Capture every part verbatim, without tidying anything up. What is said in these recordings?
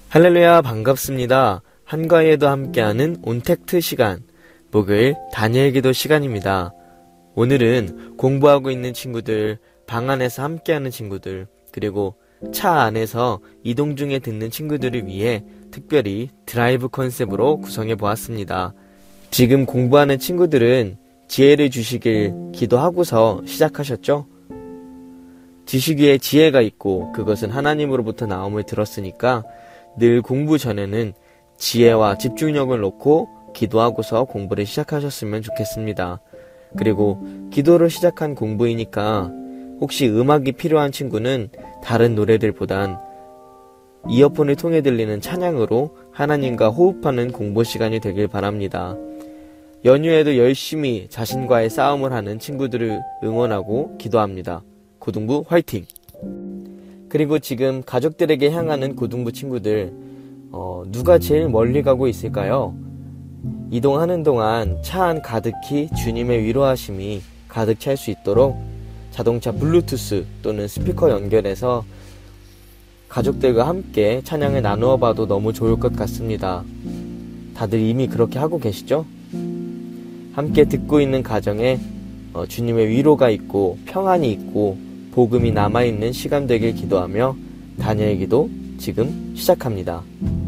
할렐루야, 반갑습니다. 한가위에도 함께하는 온택트 시간, 목요일 다니엘 기도 시간입니다. 오늘은 공부하고 있는 친구들, 방 안에서 함께하는 친구들, 그리고 차 안에서 이동 중에 듣는 친구들을 위해 특별히 드라이브 컨셉으로 구성해 보았습니다. 지금 공부하는 친구들은 지혜를 주시길 기도하고서 시작하셨죠? 지식 위에 지혜가 있고 그것은 하나님으로부터 나옴을 들었으니까 늘 공부 전에는 지혜와 집중력을 놓고 기도하고서 공부를 시작하셨으면 좋겠습니다. 그리고 기도를 시작한 공부이니까 혹시 음악이 필요한 친구는 다른 노래들보단 이어폰을 통해 들리는 찬양으로 하나님과 호흡하는 공부 시간이 되길 바랍니다. 연휴에도 열심히 자신과의 싸움을 하는 친구들을 응원하고 기도합니다. 고등부 화이팅! 그리고 지금 가족들에게 향하는 고등부 친구들, 어, 누가 제일 멀리 가고 있을까요? 이동하는 동안 차 안 가득히 주님의 위로하심이 가득 찰 수 있도록 자동차 블루투스 또는 스피커 연결해서 가족들과 함께 찬양을 나누어 봐도 너무 좋을 것 같습니다. 다들 이미 그렇게 하고 계시죠? 함께 듣고 있는 가정에 어, 주님의 위로가 있고 평안이 있고 복음이 남아있는 시간 되길 기도하며 다니엘 기도 지금 시작합니다.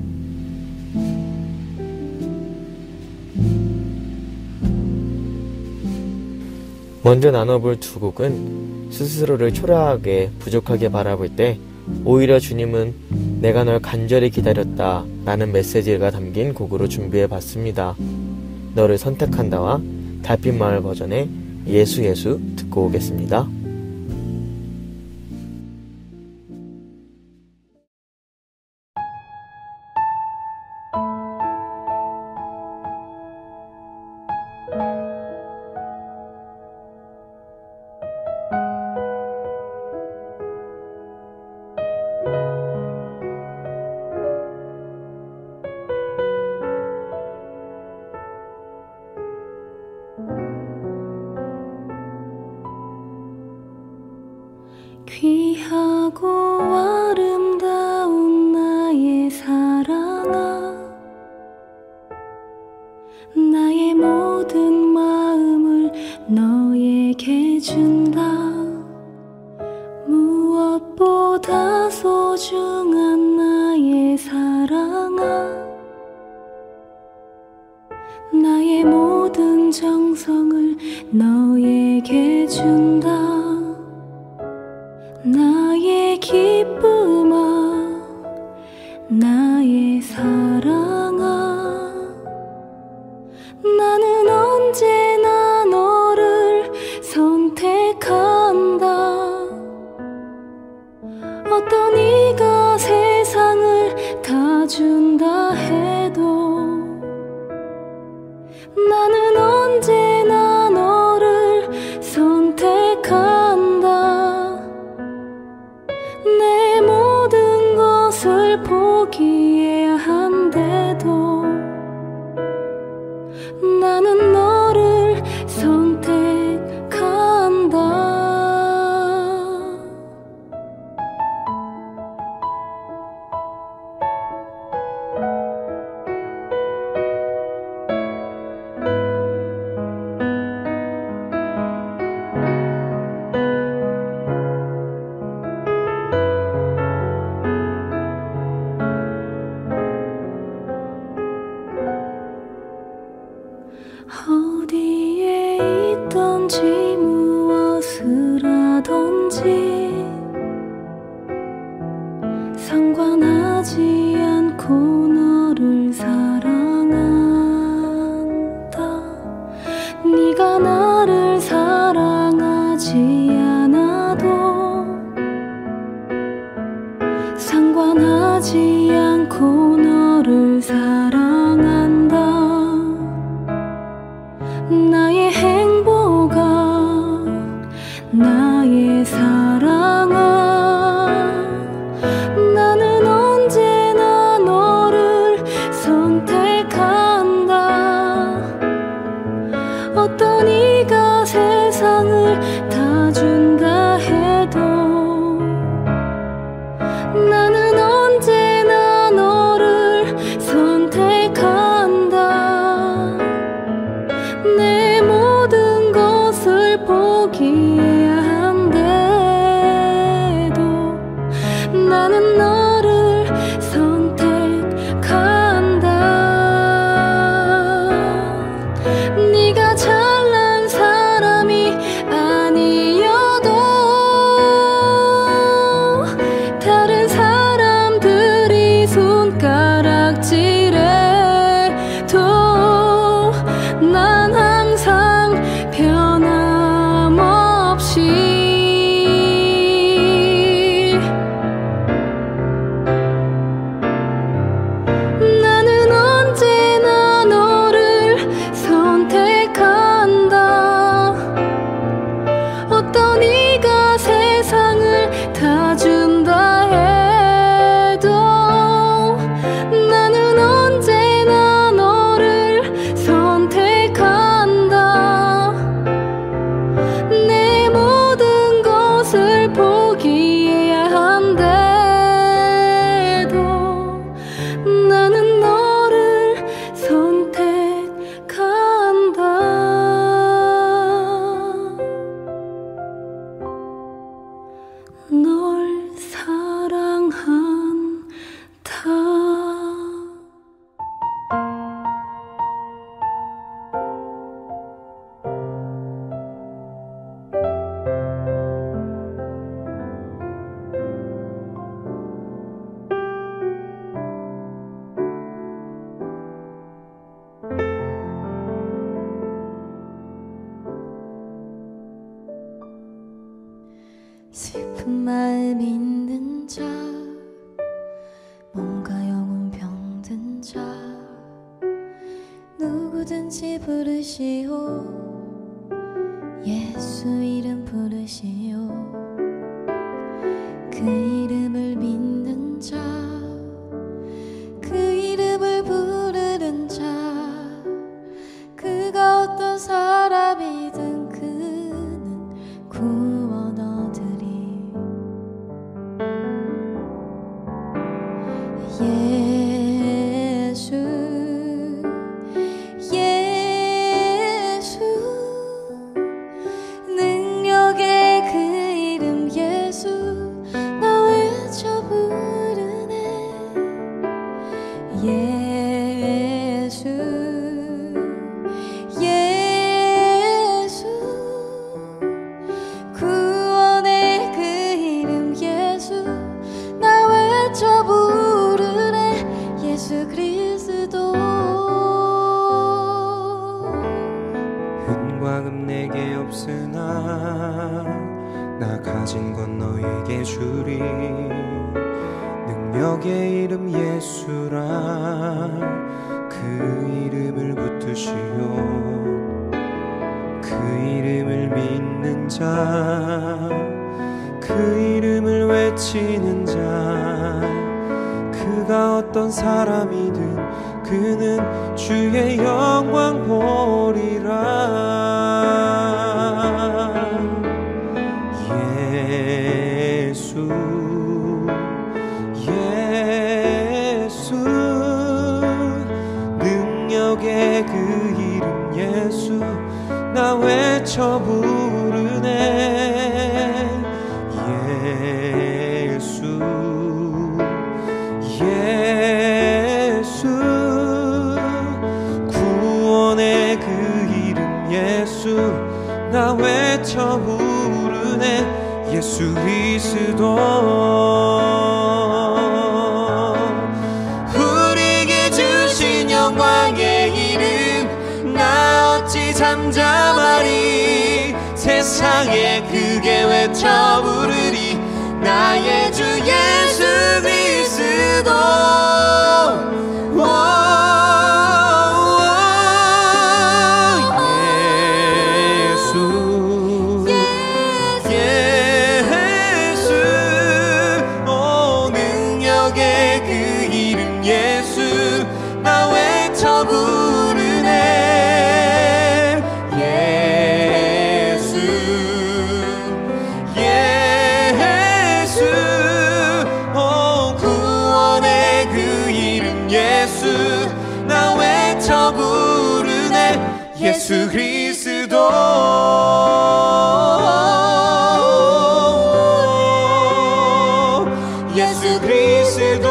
먼저 나눠볼 두 곡은 스스로를 초라하게 부족하게 바라볼 때 오히려 주님은 내가 널 간절히 기다렸다 라는 메시지가 담긴 곡으로 준비해봤습니다. 너를 선택한다와 달빛마을 버전의 예수 예수 듣고 오겠습니다. 귀하고 아름다운 나의 사랑아, 나의 모든 마음을 너에게 준다. 무엇보다 소중한 나의 사랑아, 나의 모든 정성을 너에게 준다. 나의 기쁨아, 나의 사랑아, 나는 언제나 너를 선택한다. 어떤 이가 세상을 다 준다 해도 나는 언제나 너를 선택한다. 내 모든 것을 포기해야 한데도 나는 너를 선택한다. 어디에 있던지 무엇을 하던지 상관하지 않고 너를 사랑한다. 네가 나를 사랑하지 않아도 상관하지 않고 너를 사랑한다. 나의 행복아, 마음 있는 자 몸과 영혼 병든 자 누구든지 부르시오 예수 이름 부르시오 그 이름을 믿는 자 그 이름을 부르는 자 그가 어떤 사람이든 그는 구원 얻으리 예수 예수 능력의 그 이름 예수 나 외쳐 부르네 예수 예수 구원의 그 이름 예수 나 외쳐 부르네 예수 그리스도 은과 금 내게 없으나 나 가진 건 너에게 주리 능력의 이름 예수라 그 이름을 붙드시오 그 이름을 믿는 자 그 이름을 외치는 자 그가 어떤 사람이든 그는 주의 영광 보리라 예수 예수 능력의 그 이름 예수 나 외쳐 부르네 예수 예수 구원의 그 이름 예수 나 외쳐 부르네 예수 그리스도 우리에게 주신 영광의 이름 나 어찌 잠잠하리 세상에 크게 외쳐 부르리 나의 주 예수 그리스도 예수 그리스도 예수 그리스도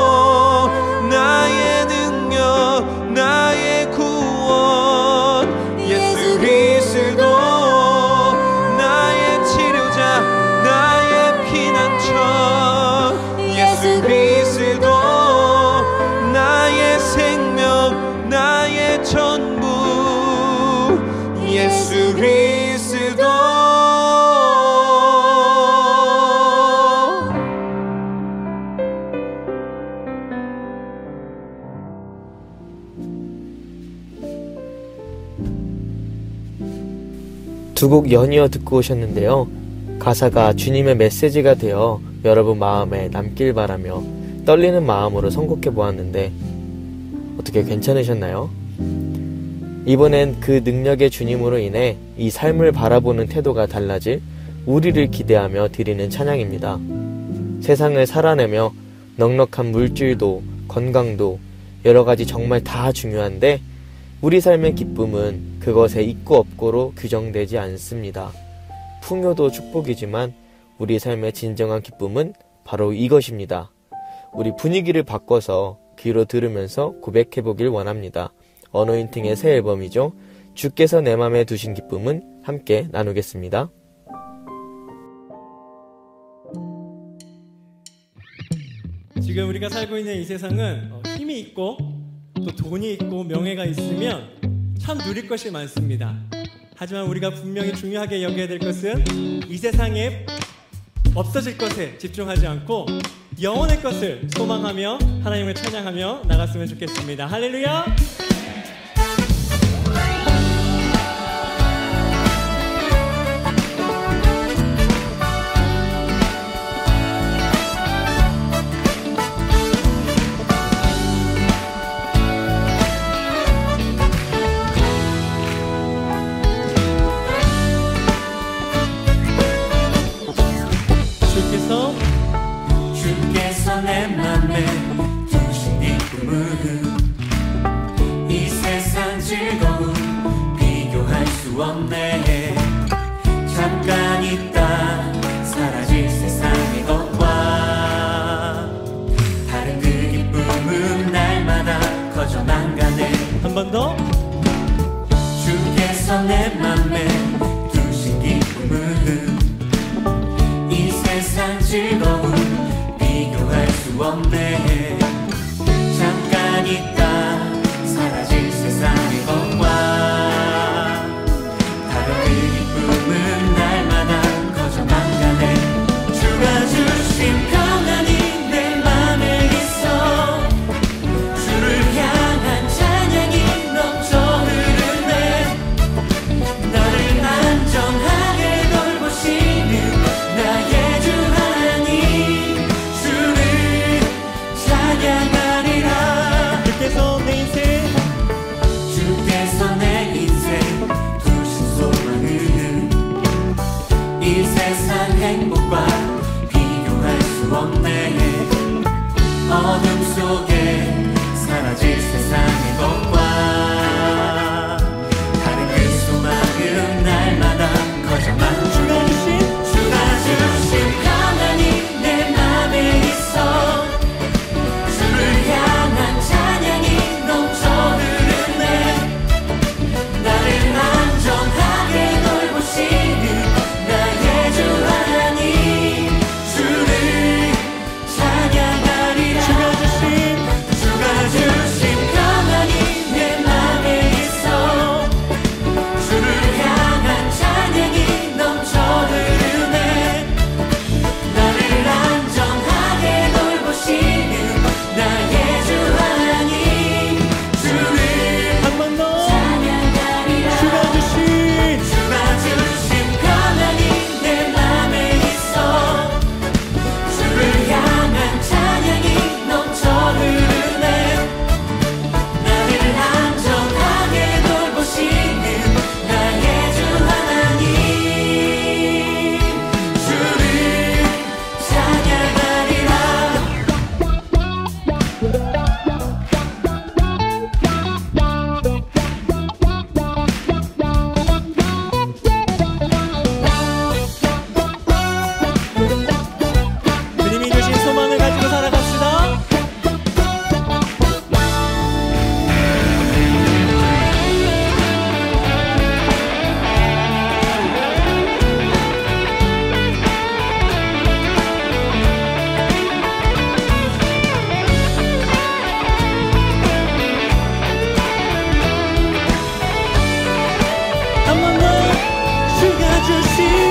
나의 능력 나의 구원 예수 그리스도 나의 치료자 나의 피난처 예수 그리스도 나의 생명 나의 전부 예수 그리스도 두 곡 연이어 듣고 오셨는데요. 가사가 주님의 메시지가 되어 여러분 마음에 남길 바라며 떨리는 마음으로 선곡해 보았는데 어떻게 괜찮으셨나요? 이번엔 그 능력의 주님으로 인해 이 삶을 바라보는 태도가 달라질 우리를 기대하며 드리는 찬양입니다. 세상을 살아내며 넉넉한 물질도 건강도 여러가지 정말 다 중요한데 우리 삶의 기쁨은 그것에 있고 없고로 규정되지 않습니다. 풍요도 축복이지만 우리 삶의 진정한 기쁨은 바로 이것입니다. 우리 분위기를 바꿔서 귀로 들으면서 고백해보길 원합니다. 어노인팅의 새 앨범이죠. 주께서 내 맘에 두신 기쁨은 함께 나누겠습니다. 지금 우리가 살고 있는 이 세상은 힘이 있고 또 돈이 있고 명예가 있으면 참 누릴 것이 많습니다. 하지만 우리가 분명히 중요하게 여겨야 될 것은 이 세상에 없어질 것에 집중하지 않고 영원의 것을 소망하며 하나님을 찬양하며 나갔으면 좋겠습니다. 할렐루야! 주께서 내 맘에 두신 이 꿈은 이 세상 즐거움 비교할 수 없네. 잠깐 있다 사라질 세상의 것과 다른 그 기쁨은 날마다 커져만 가네. 한 번 더. 주께서 내 맘에 두신 기쁨은 이 세상 즐거움 비교할 수 없네. 잠깐 있다 사라질 세상의 것과 다른 그 기쁨은 날마다 커져만 가네. 주가 주신 평안이 내 맘에 있어. 주를 향한 찬양이 넘쳐 흐르네. 나를 안전하게 돌보시는 나의 주 하나님, 주를 찬양하리라. 주께서 내 인생 주께서 내 인생 두신 소망은 이 세상 행복과 비교할 수 없네. 어둠 속에 사라질 세상의 것과 다른 그 소망은 날마다 커져만 주가 주신 주가 주신 평안이 내 맘에 있어. 주를 향한 찬양이 넘쳐 흐르네. 나를 안전하게 돌보시는 나의 주 하나님, 주를 찬양하리라. 주가 주신 주가 주신 평안이 내 맘에 있어. 주를 향한 찬양이 넘쳐 흐르네. 나를 안전하게 돌보시는 나의 주 하나님, 주를 한 번 더. 찬양하리라. 주가 주신 주가 주신 평안이 내 맘에 있어. 주를 향한 찬양이 넘쳐 흐르네. 나를 안전하게 돌보시는 나의 주 하나님, 주를 찬양하리라. 주님이 주신 소망을 가지고 살아갑시다. 한 번 더. 주가 주신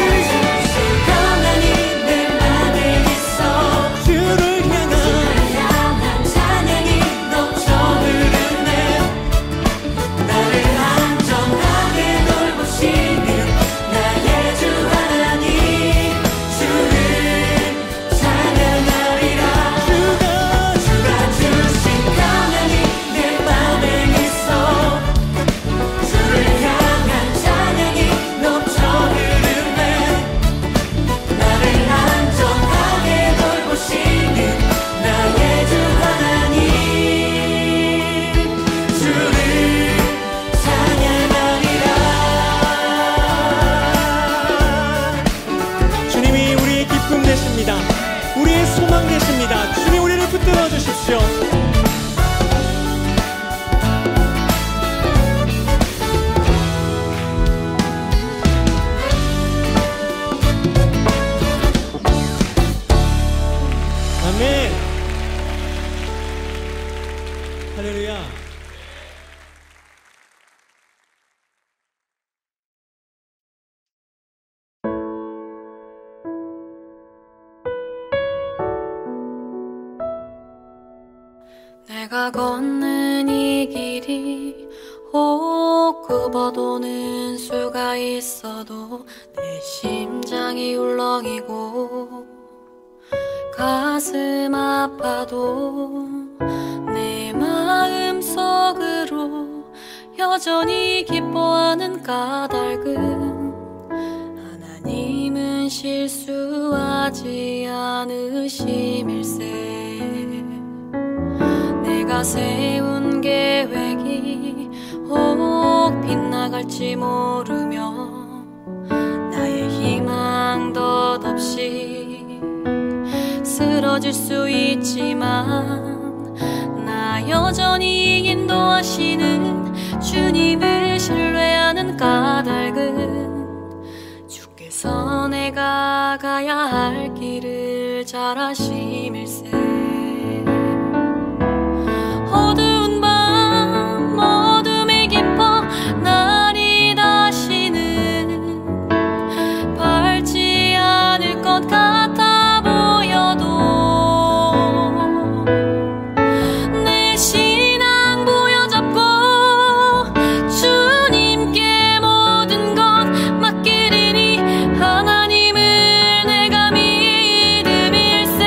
평안이 내 맘에 있어. 주를 향한 향한 찬양이 넘쳐 흐르네. 나를 안전하게 돌보시는 나의 주 하나님, 주를 찬양하리라. 주가 주가 주신 평안이 내 맘에 있어. 주를 향한 찬양이 넘쳐 흐르네. 나를 안전하게 돌보시는 나의 주 하나님, 주를 찬양하리라. 주님이 우리의 기쁨 되십니다. 우리의 소망 되십니다. 주님 우리를 붙들어 주십시오. 아멘. 할렐루야. 내가 걷는 이 길이 혹 굽어도는 수가 있어도 내 심장이 울렁이고 가슴 아파도 내 마음 속으로 여전히 기뻐하는 까닭은 하나님은 실수하지 않으심일세. 내가 세운 계획이 혹 빗나갈지 모르며 나의 희망 덧없이 쓰러질 수 있지만 나 여전히 인도하시는 주님을 신뢰하는 까닭은 주께서 내가 가야 할 길을 잘 아심일세. 어두운 밤 어둠에 깊어 날이 다시는 밝지 않을 것 같아 보여도 내 신앙 부여잡고 주님께 모든 것 맡기리니 하나님을 내가 믿음일세.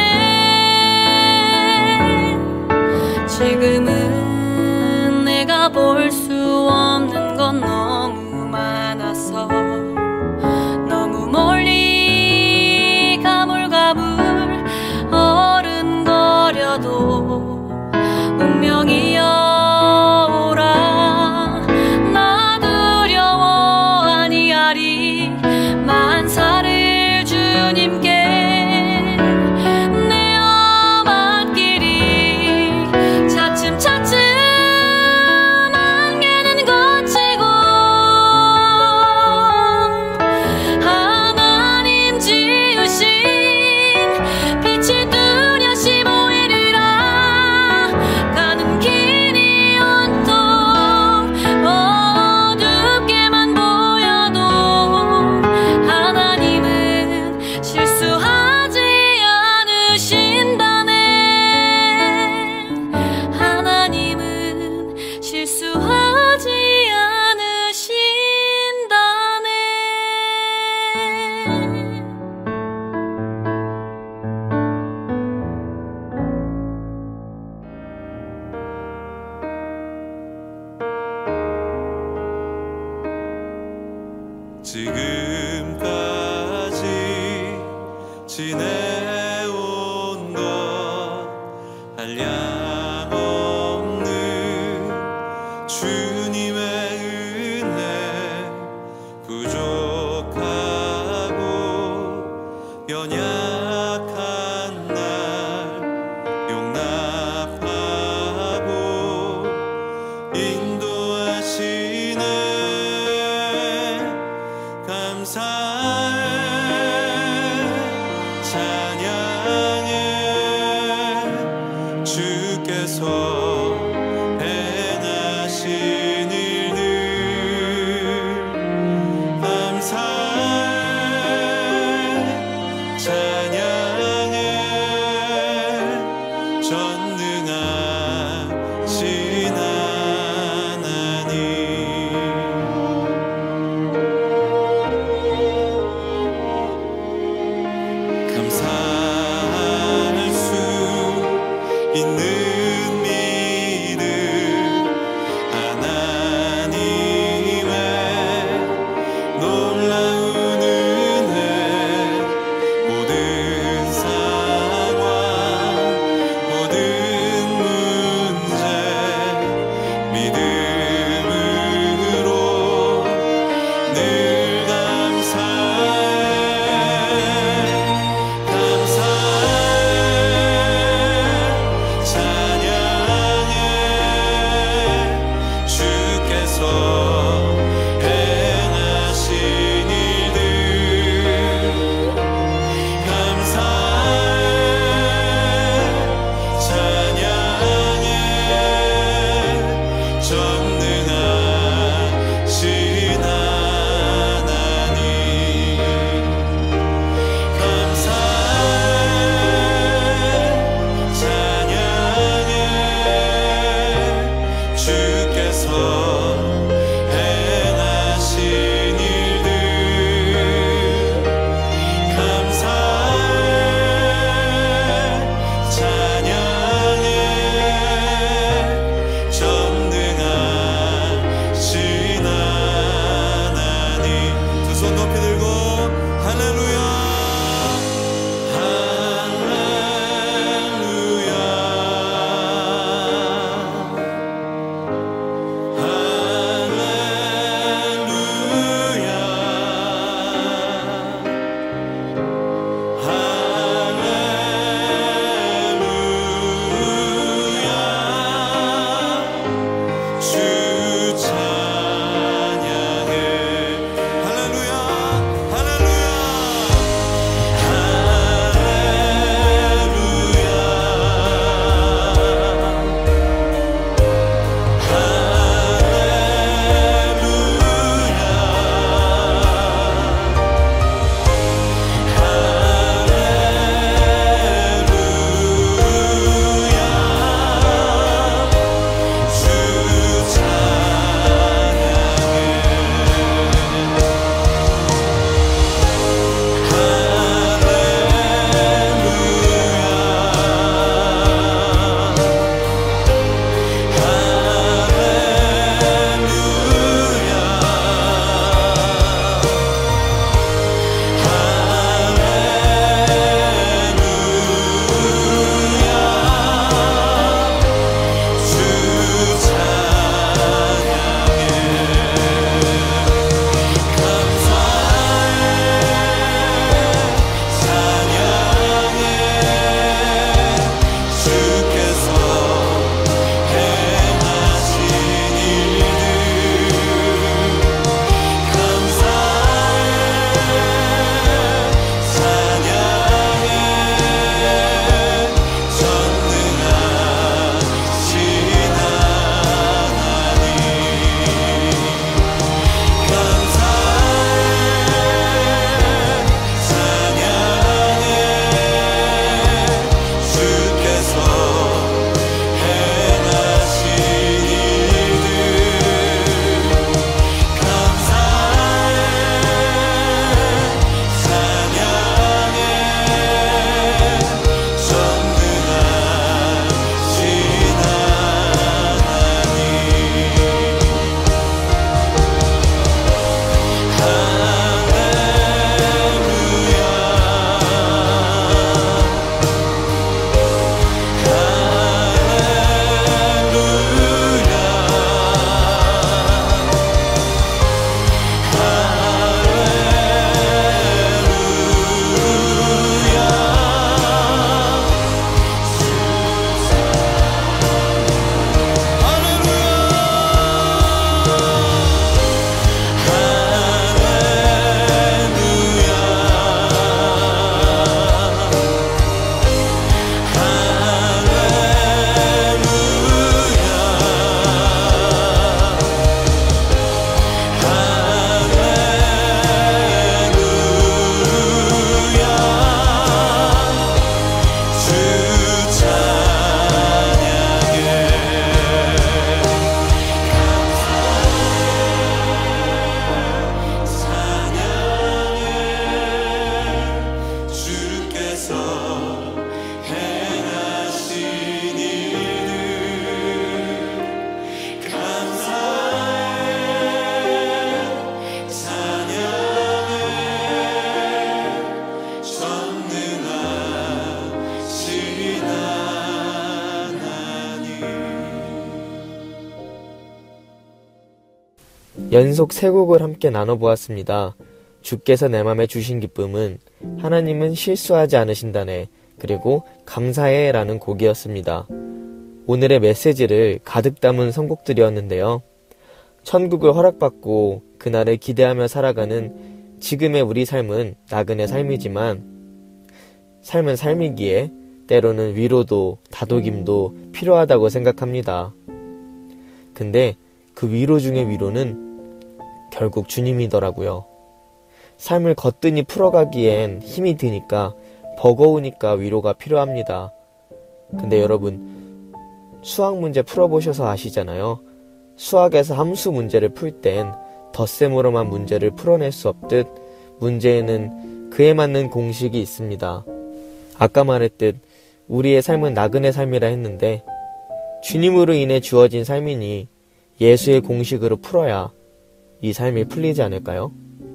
지금은 내가 볼 수 없는 건 너무 많아서 너무 멀리 가물가물 어른거려도 운명이여 오라. 나 두려워 아니하리. 만사를 주님께 내어 맡기리. 차츰차츰 안개는 걷히고 하나님 지으신 빛이 뚜렷이 보이리라. 가는 길이 온통 어둡게만 보여도 하나님은 실수하지 않으신다네. 하나님은 실수하지 않으신다네. 지금까지 지내온 것 한량없는 주님의 은혜 부족하고 연약한 날 용납하고 인도하시네. 감사해 찬양해 주께서 행하신 연속 세 곡을 함께 나눠보았습니다. 주께서 내 맘에 주신 기쁨은 하나님은 실수하지 않으신다네, 그리고 감사해 라는 곡이었습니다. 오늘의 메시지를 가득 담은 선곡들이었는데요. 천국을 허락받고 그날을 기대하며 살아가는 지금의 우리 삶은 나그네 삶이지만 삶은 삶이기에 때로는 위로도 다독임도 필요하다고 생각합니다. 근데 그 위로 중의 위로는 결국 주님이더라고요. 삶을 거뜬히 풀어가기엔 힘이 드니까, 버거우니까 위로가 필요합니다. 근데 여러분, 수학 문제 풀어보셔서 아시잖아요. 수학에서 함수 문제를 풀 땐 덧셈으로만 문제를 풀어낼 수 없듯 문제에는 그에 맞는 공식이 있습니다. 아까 말했듯 우리의 삶은 나그네 삶이라 했는데 주님으로 인해 주어진 삶이니 예수의 공식으로 풀어야 이 삶이 풀리지 않을까요?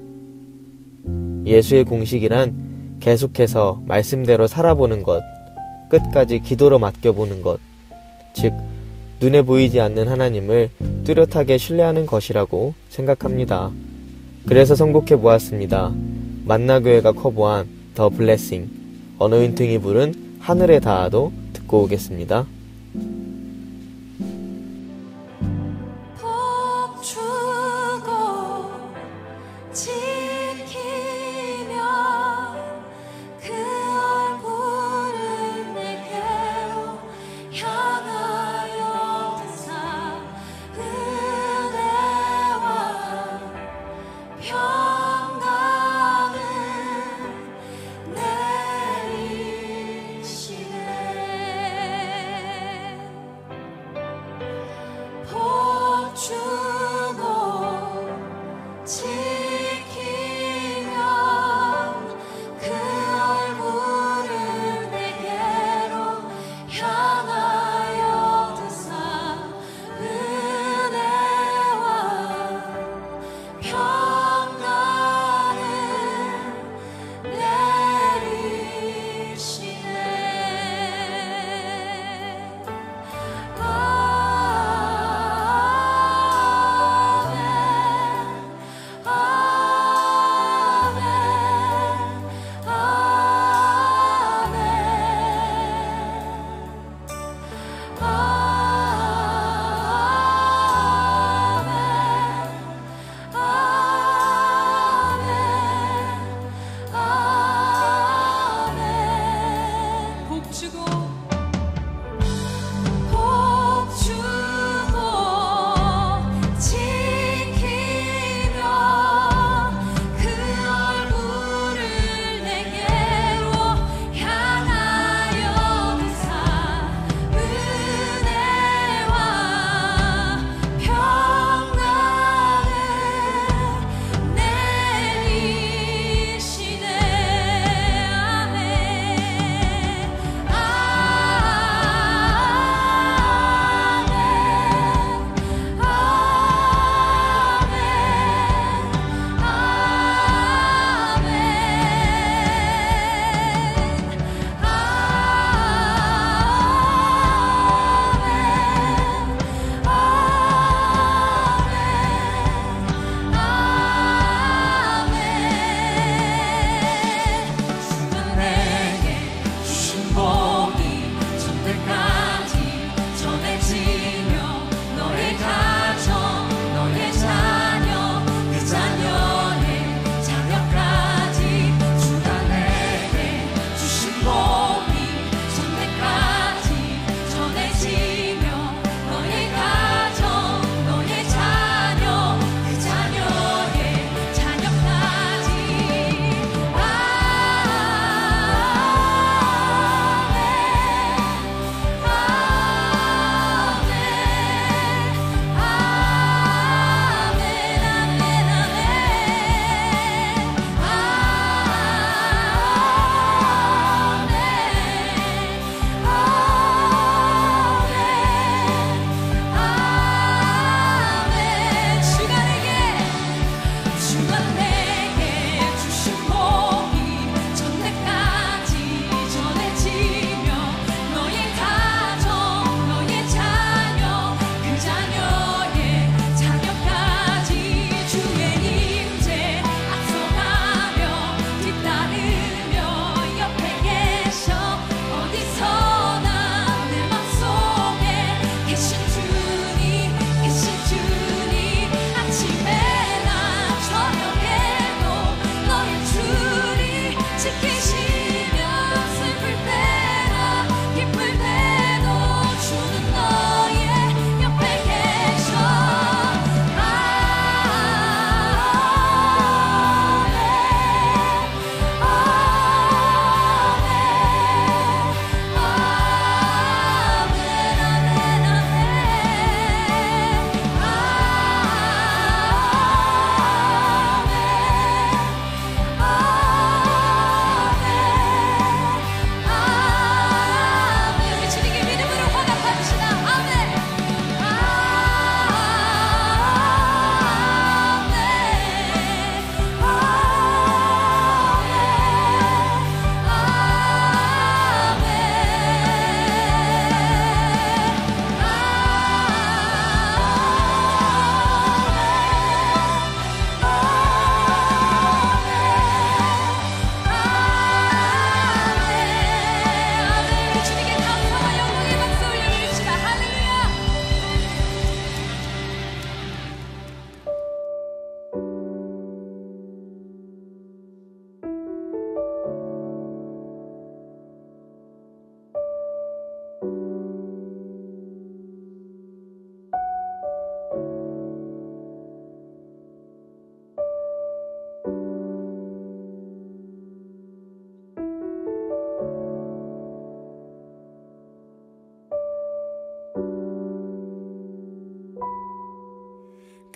예수의 공식이란 계속해서 말씀대로 살아보는 것, 끝까지 기도로 맡겨보는 것, 즉 눈에 보이지 않는 하나님을 뚜렷하게 신뢰하는 것이라고 생각합니다. 그래서 선곡해 보았습니다. 만나교회가 커버한 더 블레싱, 어노인팅이 부른 하늘에 닿아도 듣고 오겠습니다. 복 주고 지키며 그 얼굴을 내게로 향하여 사 은혜와 평강을 내리시네.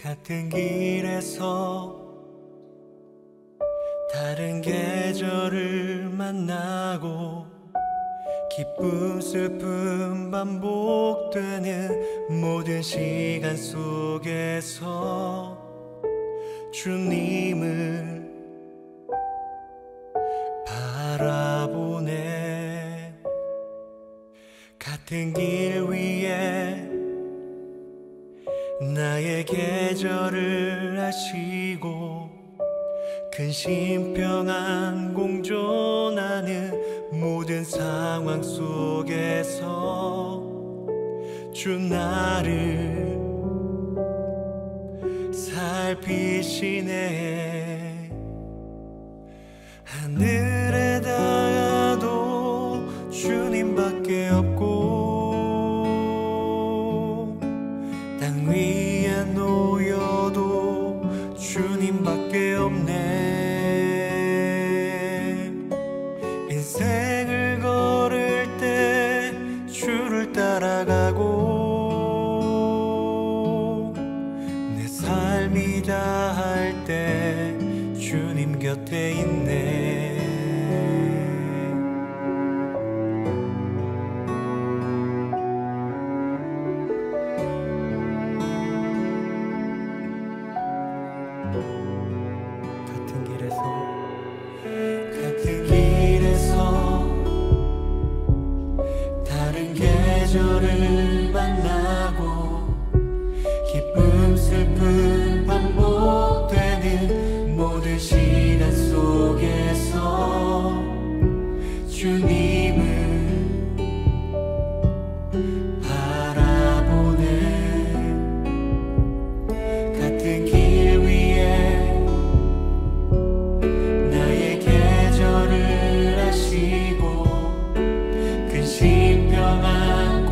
같은 길에서 다른 계절을 만나고 기쁨 슬픔 반복되는 모든 시간 속에서 주님을 바라보네. 같은 길 위에 나의 계절을 아시고 근심 평안 공존하는 모든 상황 속에서 주 나를 살피시네. 하늘에 닿아도 주님밖에 없고 땅 위에 놓여도 주님밖에 없네. 인생을 걸을 때 주를 따라가고 내 삶이 다할 때 주님 곁에 있네. 같은 길에서 같은 길에서 다른 계절을 만나고 기쁨 슬픔 반복되는 모든 시간 속에서 주님을 바라보네. 같은 길 위에 나의 계절을 아시고 근심 평안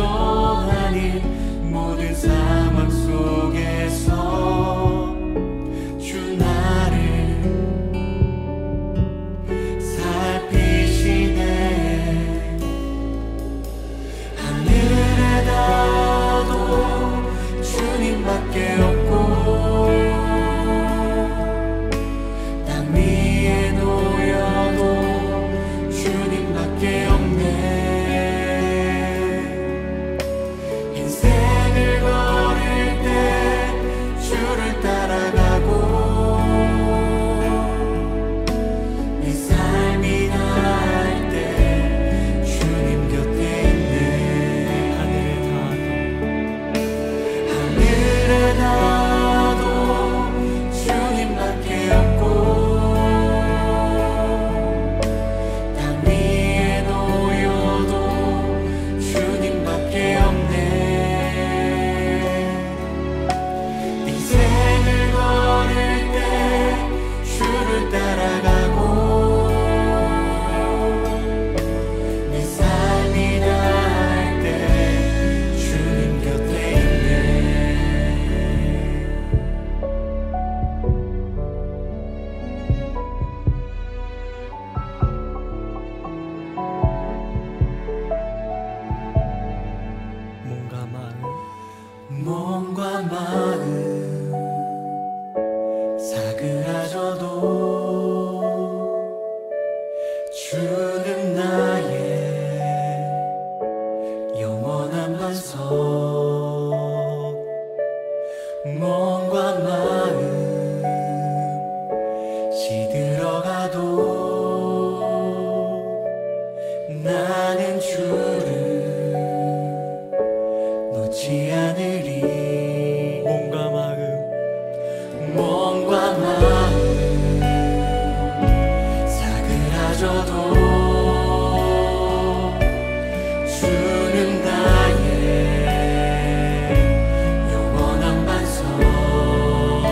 공존하는 모든 상황 속에서 주 나를 살피시네. 하늘에 닿아도 주님밖에 없고 땅 위에 놓여도 주님밖에 없네. 인생을 걸을 때 주를 따라가고 내 삶이 다할 때 주님 곁에 있네. 하늘에 닿아도 주님밖에 없고 땅 위에 놓여도 주님밖에 없네. 인생을 걸을 때 주를 따라가고 내 삶이 다할 때 주님 곁에 있네. 몸과 마음 몸과 마음 사그라져도 주는 나의 영원한 반석. 몸과 마음 시들어가도 나는 주를 놓지 않으리. 몸과 마음 몸과 마음 사그라져도 주는 나의 영원한 반석.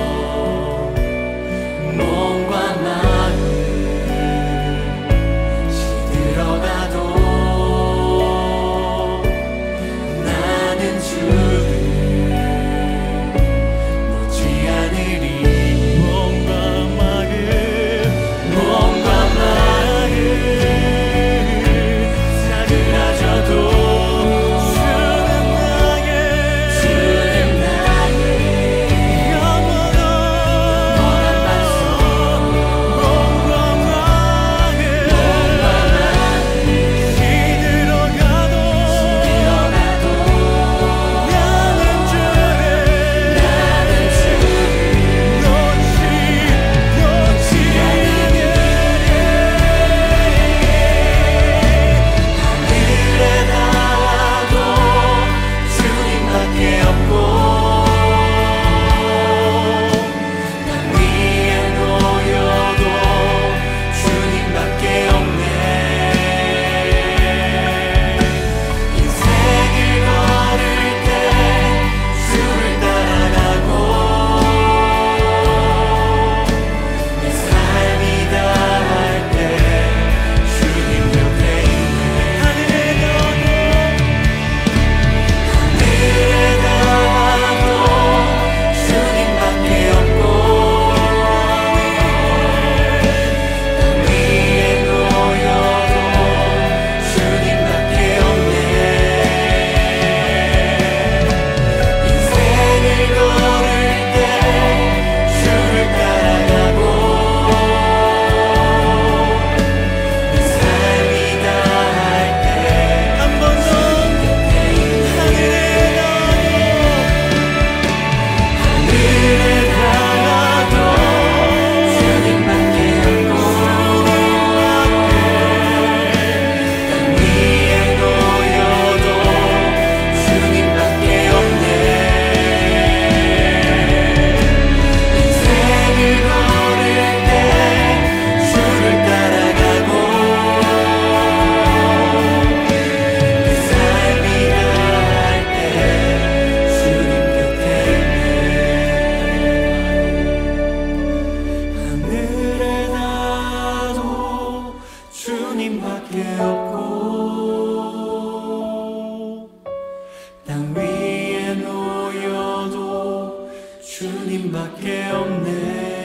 주님밖에 없네.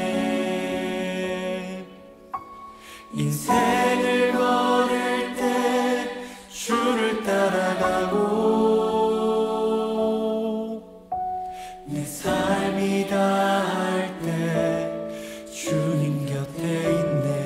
인생을 걸을 때 주를 따라가고 내 삶이 다할 때 주님 곁에 있네.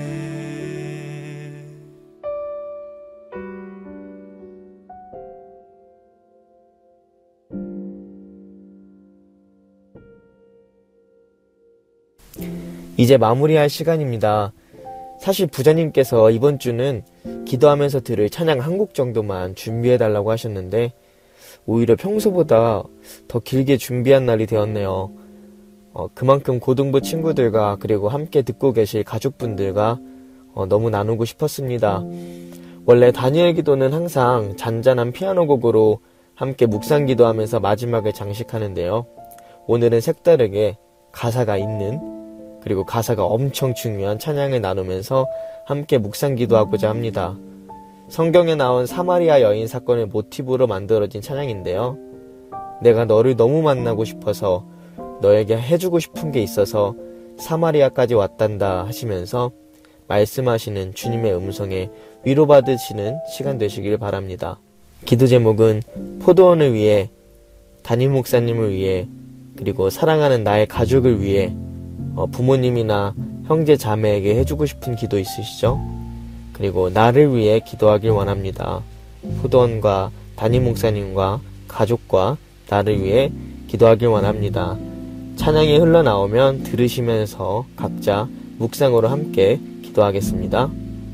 이제 마무리할 시간입니다. 사실 부자님께서 이번 주는 기도하면서 들을 찬양 한 곡 정도만 준비해달라고 하셨는데 오히려 평소보다 더 길게 준비한 날이 되었네요. 어, 그만큼 고등부 친구들과 그리고 함께 듣고 계실 가족분들과 어, 너무 나누고 싶었습니다. 원래 다니엘 기도는 항상 잔잔한 피아노 곡으로 함께 묵상 기도하면서 마지막을 장식하는데요. 오늘은 색다르게 가사가 있는 그리고 가사가 엄청 중요한 찬양을 나누면서 함께 묵상 기도하고자 합니다. 성경에 나온 사마리아 여인 사건을 모티브로 만들어진 찬양인데요. 내가 너를 너무 만나고 싶어서 너에게 해주고 싶은 게 있어서 사마리아까지 왔단다 하시면서 말씀하시는 주님의 음성에 위로받으시는 시간 되시길 바랍니다. 기도 제목은 포도원을 위해, 담임 목사님을 위해, 그리고 사랑하는 나의 가족을 위해, 어, 부모님이나 형제 자매에게 해주고 싶은 기도 있으시죠? 그리고 나를 위해 기도하길 원합니다. 포도원과 담임 목사님과 가족과 나를 위해 기도하길 원합니다. 찬양이 흘러나오면 들으시면서 각자 묵상으로 함께 기도하겠습니다.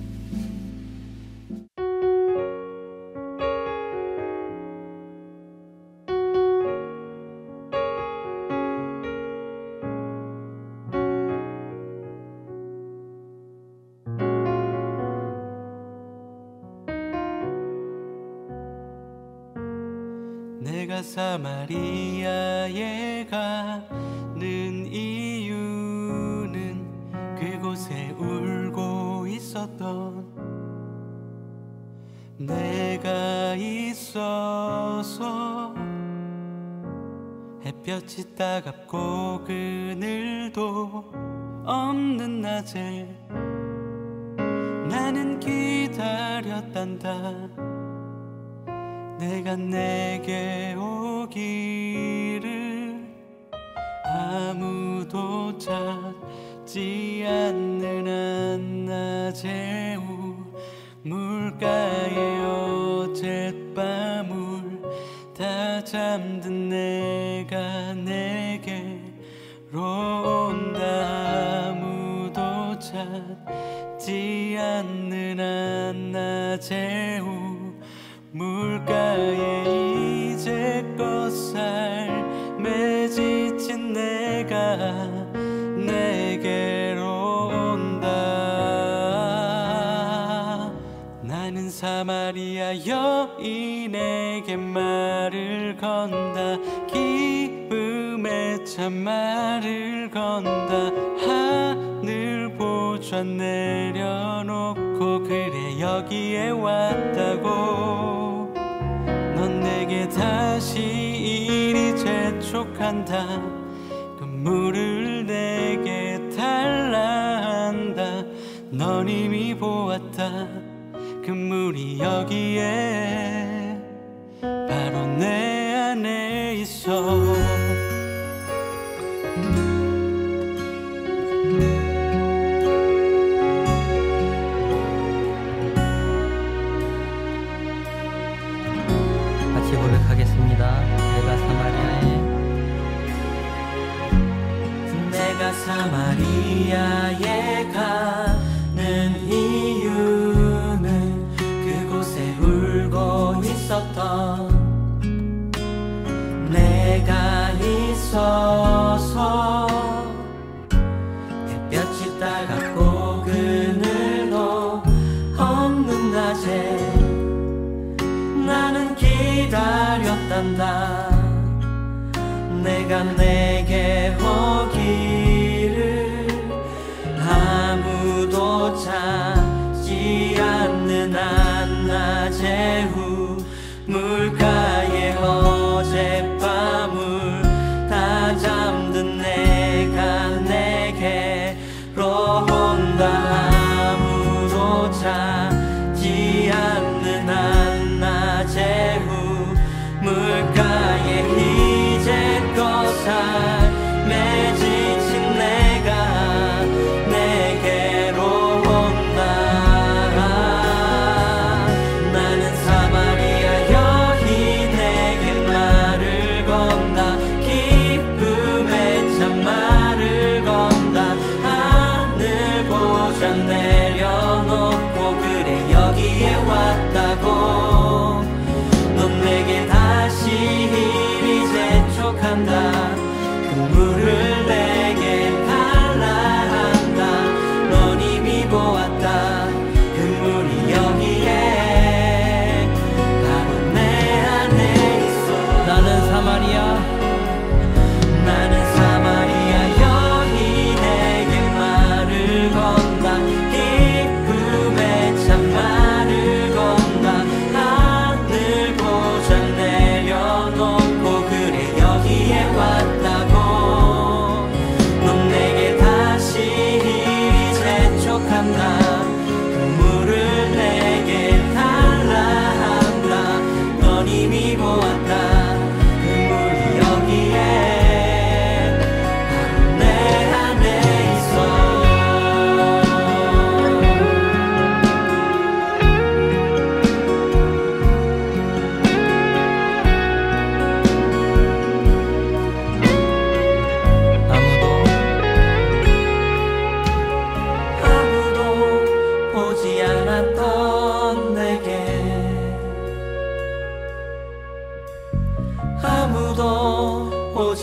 내가 사마리아에 가는 이유는 그곳에 울고 있었던 내가 있어서 햇볕이 따갑고 그늘도 없는 낮에 나는 기다렸단다. 내가 내게 오기를 아무도 찾지 않는 한낮의 우물가에 어젯밤을 다 잠든 내가 내게로 온다. 아무도 찾지 않는 한낮의 우물가에 물가에 이제껏 삶에 지친 내가 내게로 온다. 나는 사마리아 여인에게 말을 건다. 기쁨에 참 말을 건다. 하늘 보좌 내려놓고 그래 여기에 왔다고. 넌 내게 다시 이리 재촉한다. 그 물을 내게 달라 한다. 넌 이미 보았다. 그 물이 여기에 바로 내 안에 있어. 고백하겠습니다. 내가 사마리아에 내가 사마리아에 가는 이유는 그곳에 울고 있었던 내가 있어서 햇볕이 따갑고 그늘도 없는 낮에 나는 기다렸단다. 내가 내게 오기를 아무도 찾지 않는 한낮의 우물가에 어젯밤을 다 잠든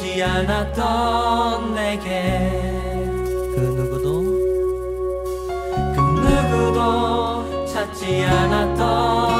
보지 않았던 내게 그 누구도 그 누구도 찾지 않았던